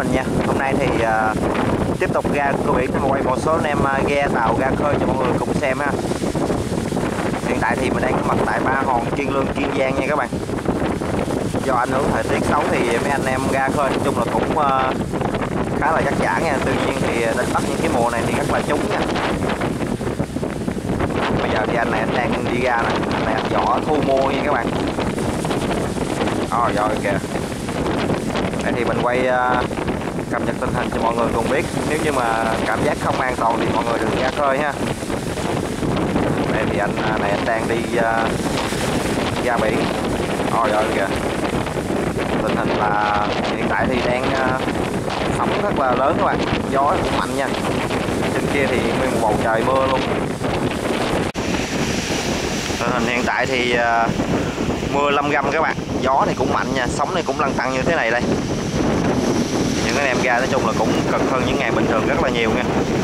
anh nha. Hôm nay thì tiếp tục ra cửa biển để quay một số anh em ghe tàu ra khơi cho mọi người cùng xem ha. Hiện tại thì mình đang có mặt tại Ba Hòn, Kiên Lương, Kiên Giang nha các bạn. Do ảnh hưởng thời tiết xấu thì mấy anh em ra khơi nói chung là cũng khá là vất vả nha. Tuy nhiên thì đánh bắt những cái mùa này thì rất là trúng nha. Bây giờ thì anh này anh đang đi ra nè, anh này anh vỏ thu mua nha các bạn. Rồi kìa. Đây thì mình quay cập nhật tình hình cho mọi người cùng biết. Nếu như mà cảm giác không an toàn thì mọi người đừng ra khơi ha. Đây thì anh này anh đang đi ra biển. Rồi kìa. Tình hình là hiện tại thì đang sóng rất là lớn các bạn, gió cũng mạnh nha. Trên kia thì nguyên một bầu trời mưa luôn. Tình hình hiện tại thì mưa lâm râm các bạn, gió thì cũng mạnh nha, sóng này cũng lăn tăn như thế này đây. Những anh em ra nói chung là cũng cực hơn những ngày bình thường rất là nhiều nha.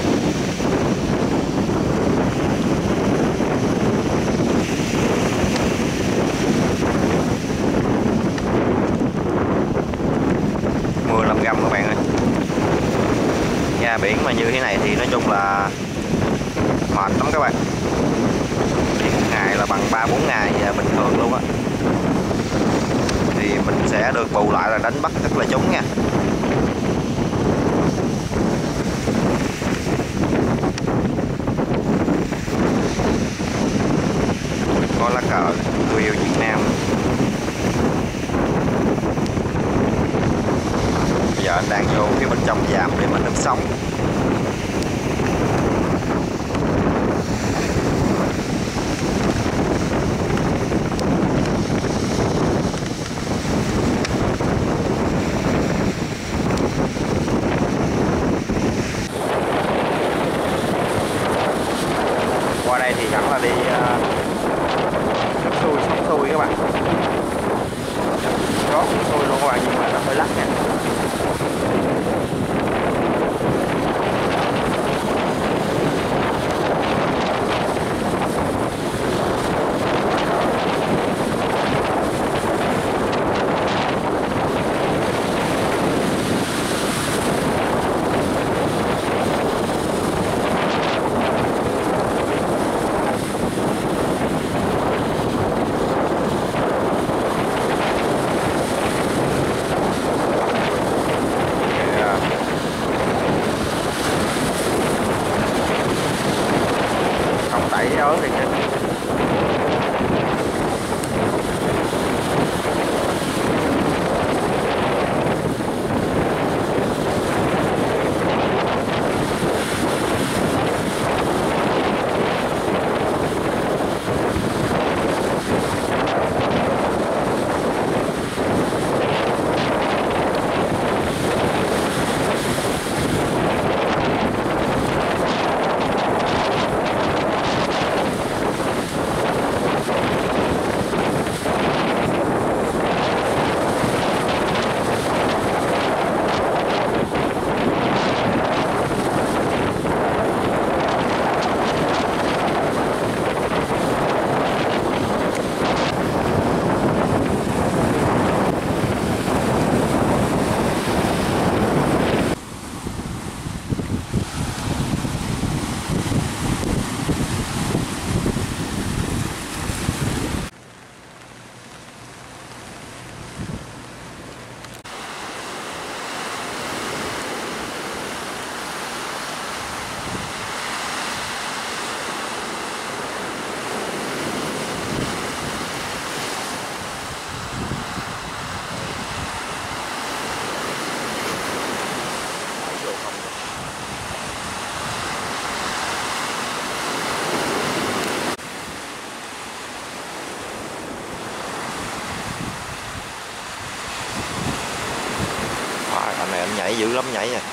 Mưa lâm râm các bạn ơi. Ra biển mà như thế này thì nói chung là mệt lắm các bạn. Thì một ngày là bằng 3-4 ngày bình thường luôn á. Thì mình sẽ được bù lại là đánh bắt rất là trúng nha. Có lá cờ người yêu Việt Nam. Bây giờ anh đang vô phía bên trong giàm để mình nấp sóng. Qua đây thì hẳn là đi xuôi sóng xuôi các bạn. Có cũng xuôi luôn các bạn, nhưng mà nó hơi lắc nha. Ớn thì anh này anh nhảy dữ lắm, nhảy nha.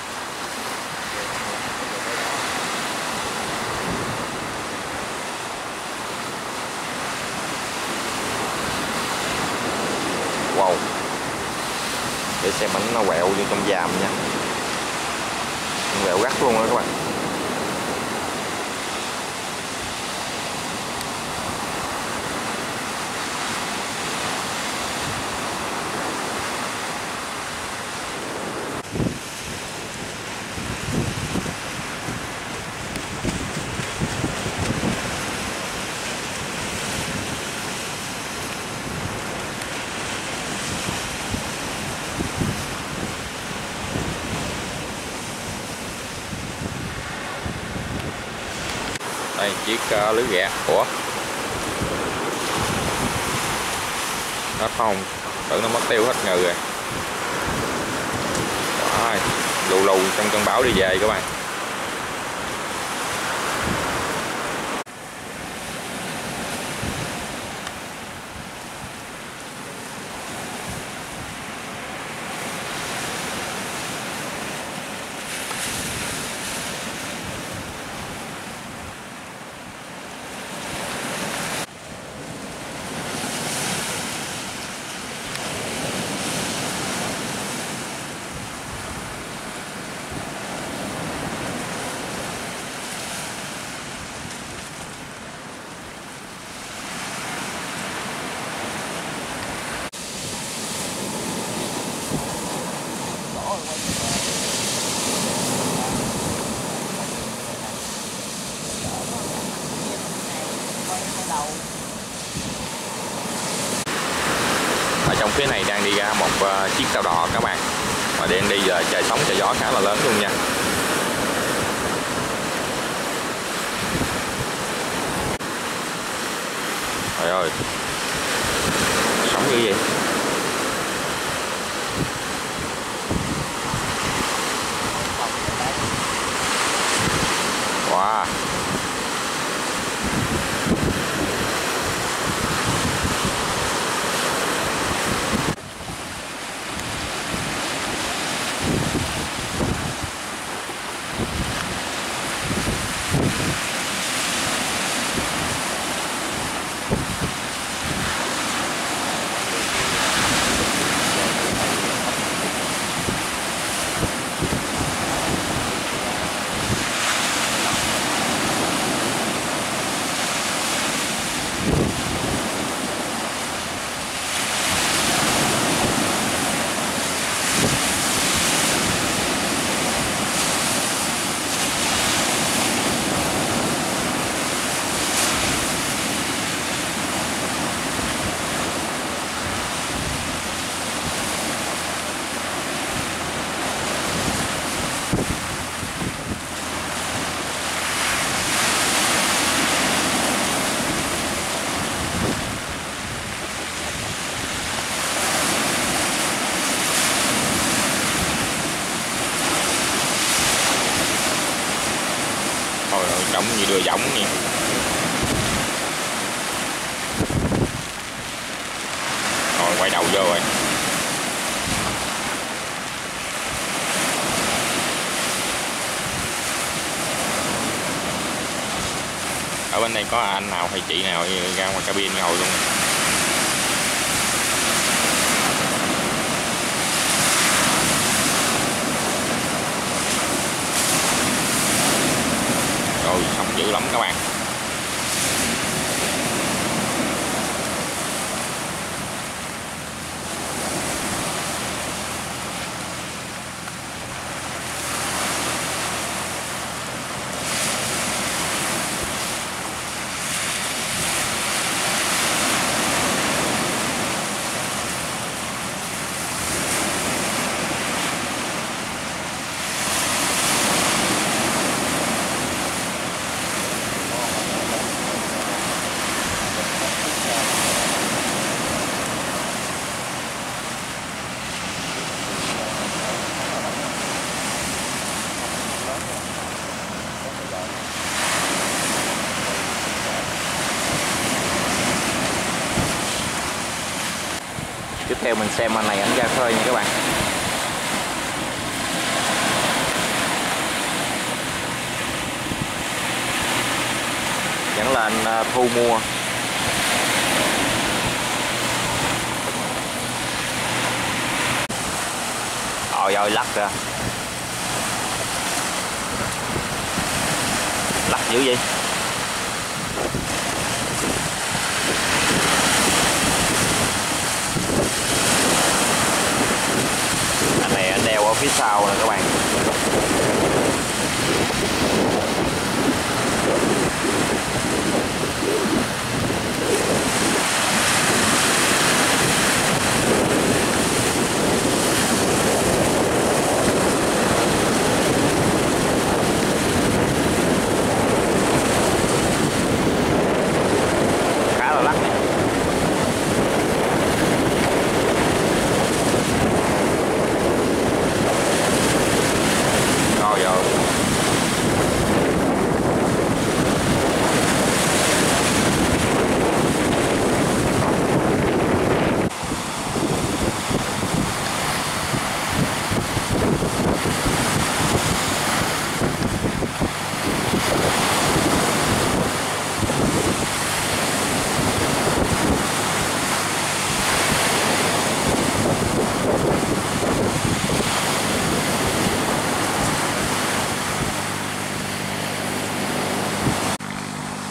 Wow. Để xem ảnh nó quẹo vô trong giàm nha. Quẹo gắt luôn đó các bạn. Đây chiếc lưới gạt. Ủa hết không, tưởng nó mất tiêu hết ngừ rồi. Wow, lù lù trong cơn bão đi về các bạn. Ở trong phía này đang đi ra một chiếc tàu đò các bạn, mà đang đi giờ trời sóng trời gió khá là lớn luôn nha. Trời ơi, sóng dữ vậy. Wow. Trống như đưa giống nha. Rồi quay đầu vô rồi. Ở bên đây có anh nào hay chị nào ra ngoài cabin ngồi luôn. Rồi sóng dữ lắm các bạn. Tiếp theo mình xem anh này ảnh ra khơi nha các bạn. Vẫn là anh thu mua. Ôi ơi lắc ra. Lắc dữ vậy. Anh này anh đeo ở phía sau nè các bạn.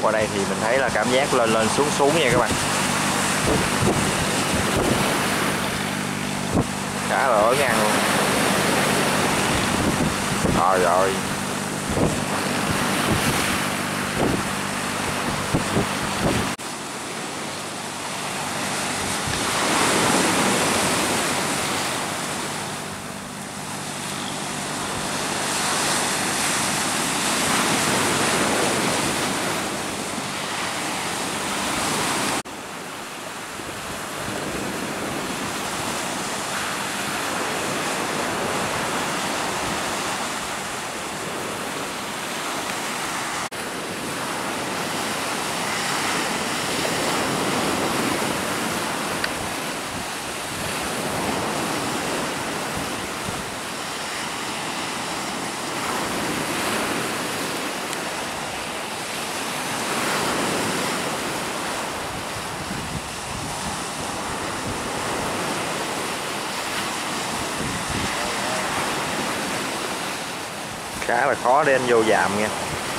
qua đây thì mình thấy là cảm giác lên lên xuống xuống nha các bạn, khá là ớn ăn luôn. Trời ơi, khá là khó để anh vô dạm nha.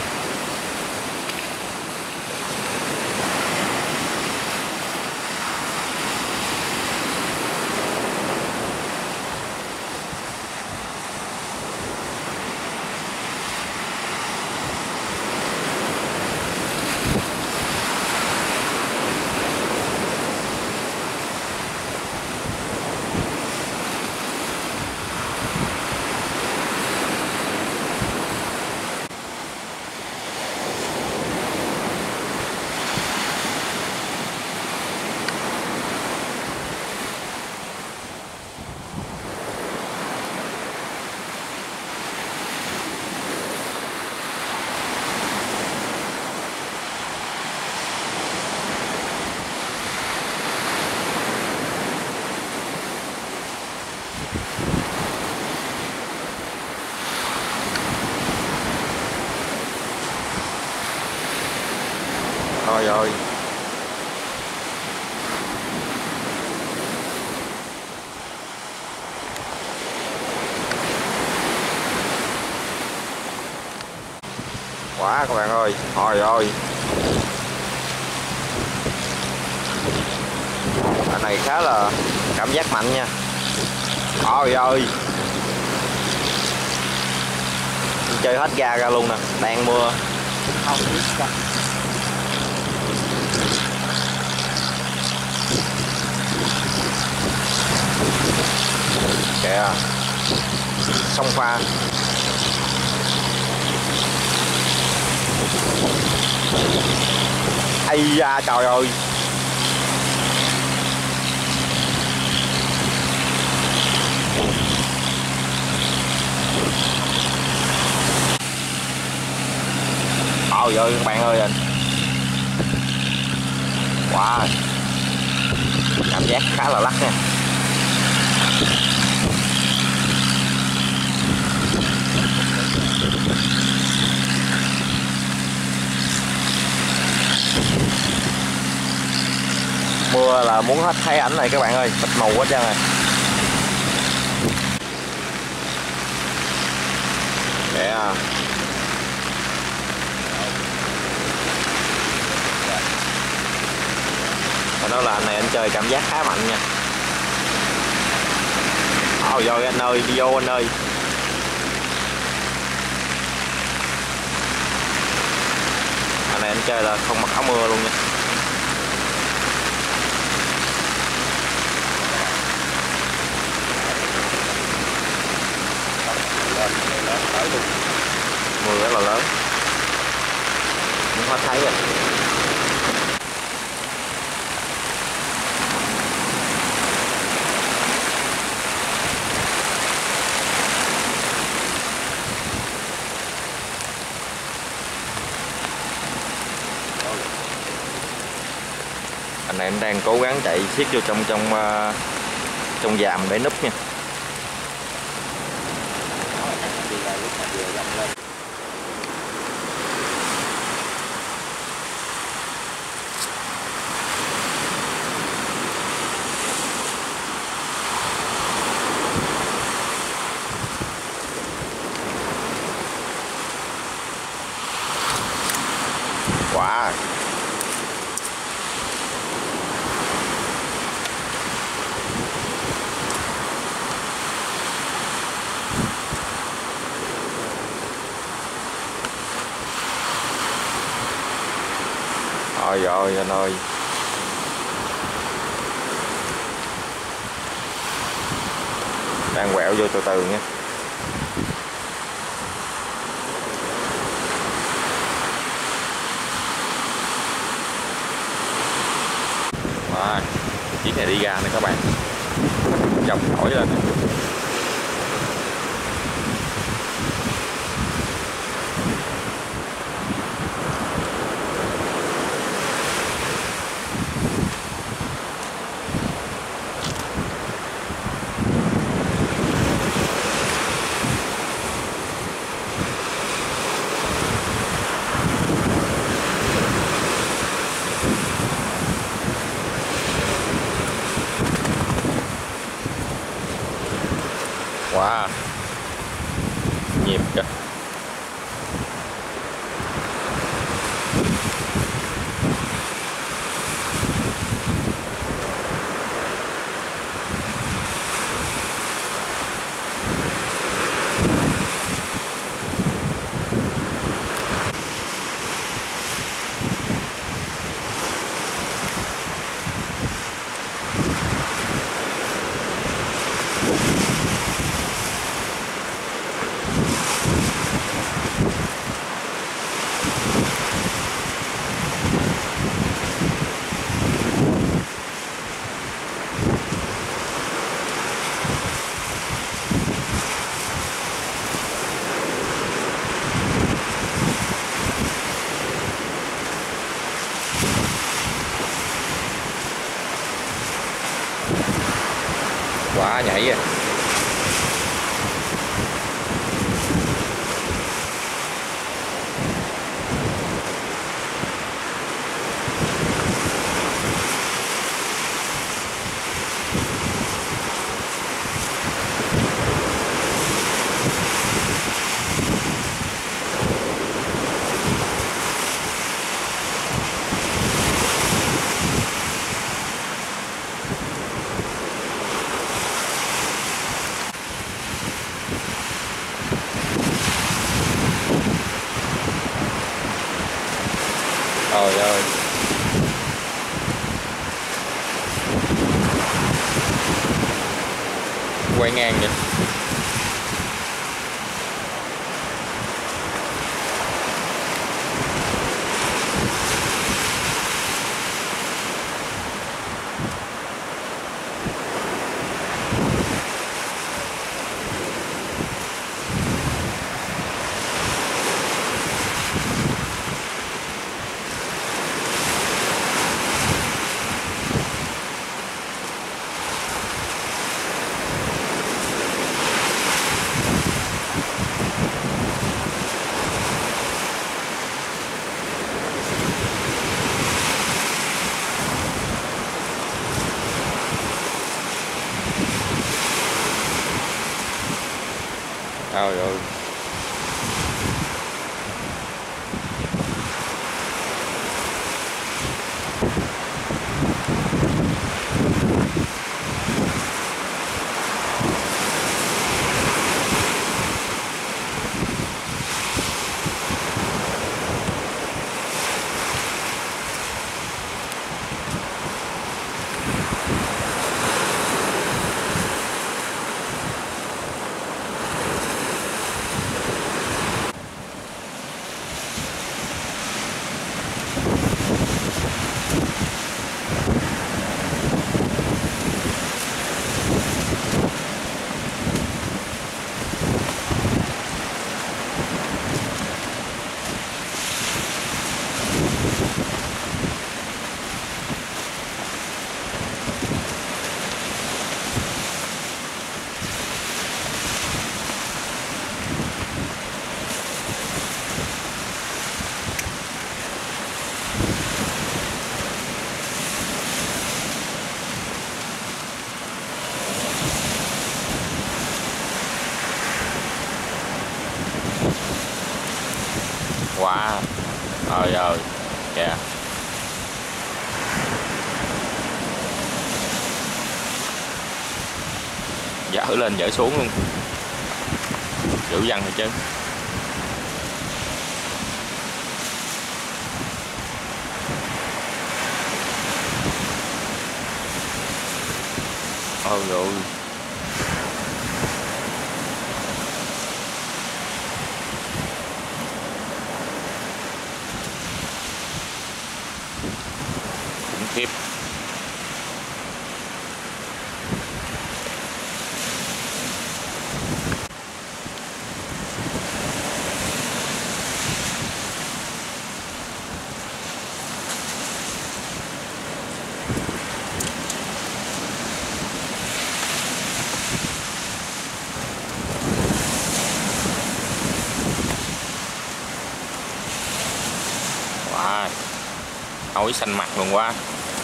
Thôi rồi, quá các bạn ơi, thôi rồi, anh này khá là cảm giác mạnh nha. Thôi ơi, chơi hết ga ra luôn nè, đang mưa. Kìa, sông pha. Ây da, trời ơi. Trời ơi các bạn ơi, anh. Wow, cảm giác khá là lắc nha. Mưa là muốn hết thấy ảnh này các bạn ơi, mịt mù hết trơn rồi. Yeah. Phải nói là anh này anh chơi cảm giác khá mạnh nha. Ôi rồi anh ơi, đi vô anh ơi. Anh này anh chơi là không mặc áo mưa luôn nha. Mưa rất là lớn, không có thấy rồi. Anh này em đang cố gắng chạy siết vô trong dàm để núp nha. Wow. Ôi ôi anh ơi. Đang quẹo vô từ từ nha. Wow. Chiếc này đi ra nè các bạn. Dòng nổi lên nè. Wow, nhịp kìa. Quá nhảy à. Trời ơi. Quay ngang vậy. Trời ơi. Wow. Trời ơi. Kìa. Dở lên dở xuống luôn, dữ dằn rồi chứ. Ôi rồi. Khủng khiếp. Wow, ối xanh mặt luôn quá.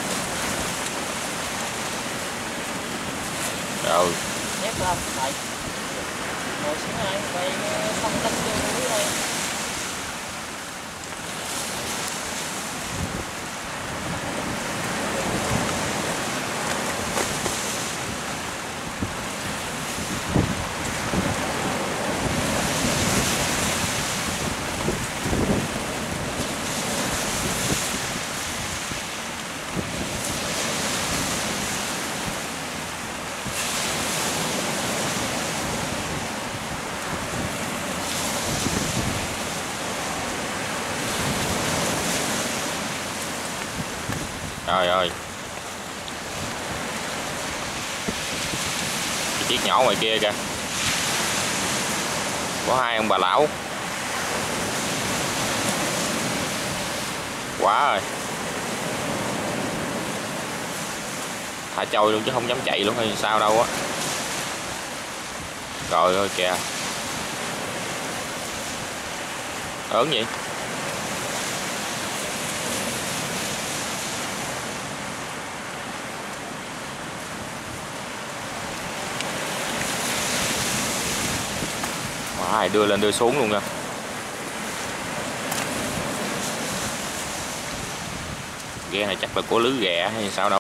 Rồi. Nhét lên lại. Ngồi xuống lại, vậy không đánh vô núi đây. Trời ơi, cái chiếc nhỏ ngoài kia kìa, có hai ông bà lão. Quá rồi, thả trôi luôn chứ không dám chạy luôn hay sao đâu á. Trời ơi kìa, ớn vậy. Wow, đưa lên đưa xuống luôn nha. Ghe này chắc là của lưới ghẹ hay sao đâu.